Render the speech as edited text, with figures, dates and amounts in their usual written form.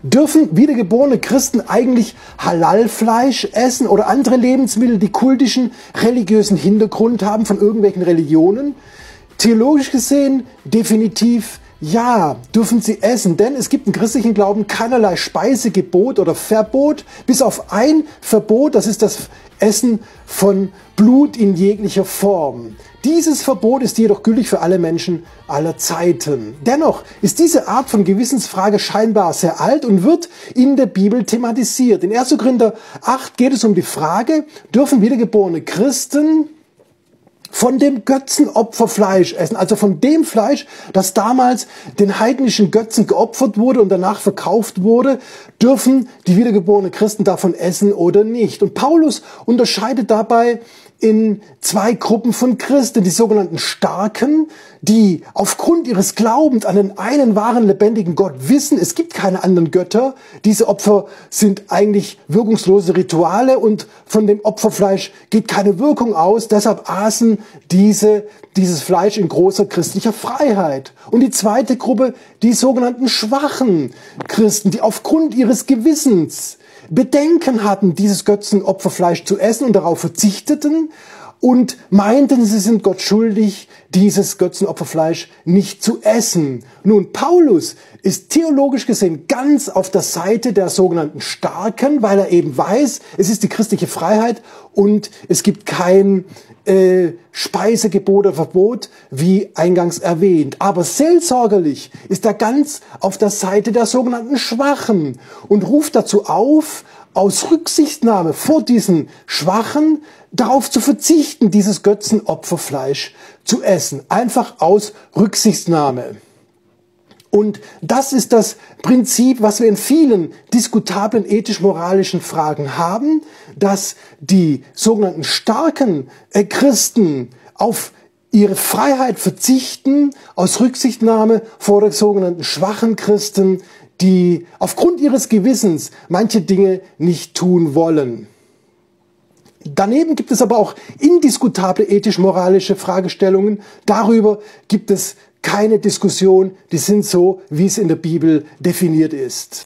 Dürfen wiedergeborene Christen eigentlich Halal-Fleisch essen oder andere Lebensmittel, die kultischen, religiösen Hintergrund haben von irgendwelchen Religionen? Theologisch gesehen definitiv ja, dürfen sie essen, denn es gibt im christlichen Glauben keinerlei Speisegebot oder Verbot, bis auf ein Verbot, das ist das Essen von Blut in jeglicher Form. Dieses Verbot ist jedoch gültig für alle Menschen aller Zeiten. Dennoch ist diese Art von Gewissensfrage scheinbar sehr alt und wird in der Bibel thematisiert. In 1. Korinther 8 geht es um die Frage, dürfen wiedergeborene Christen von dem Götzenopferfleisch essen, also von dem Fleisch, das damals den heidnischen Götzen geopfert wurde und danach verkauft wurde, dürfen die wiedergeborenen Christen davon essen oder nicht. Und Paulus unterscheidet dabei in zwei Gruppen von Christen, die sogenannten Starken, die aufgrund ihres Glaubens an den einen wahren, lebendigen Gott wissen, es gibt keine anderen Götter. Diese Opfer sind eigentlich wirkungslose Rituale und von dem Opferfleisch geht keine Wirkung aus. Deshalb aßen dieses Fleisch in großer christlicher Freiheit. Und die zweite Gruppe, die sogenannten schwachen Christen, die aufgrund ihres Gewissens Bedenken hatten, dieses Götzenopferfleisch zu essen und darauf verzichteten und meinten, sie sind Gott schuldig, dieses Götzenopferfleisch nicht zu essen. Nun, Paulus ist theologisch gesehen ganz auf der Seite der sogenannten Starken, weil er eben weiß, es ist die christliche Freiheit und es gibt kein Speisegebot oder Verbot, wie eingangs erwähnt. Aber seelsorgerlich ist er ganz auf der Seite der sogenannten Schwachen und ruft dazu auf, aus Rücksichtnahme vor diesen Schwachen darauf zu verzichten, dieses Götzenopferfleisch zu essen. Einfach aus Rücksichtnahme. Und das ist das Prinzip, was wir in vielen diskutablen ethisch-moralischen Fragen haben, dass die sogenannten starken Christen auf ihre Freiheit verzichten, aus Rücksichtnahme vor den sogenannten schwachen Christen, die aufgrund ihres Gewissens manche Dinge nicht tun wollen. Daneben gibt es aber auch indiskutable ethisch-moralische Fragestellungen. Darüber gibt es keine Diskussion, die sind so, wie es in der Bibel definiert ist.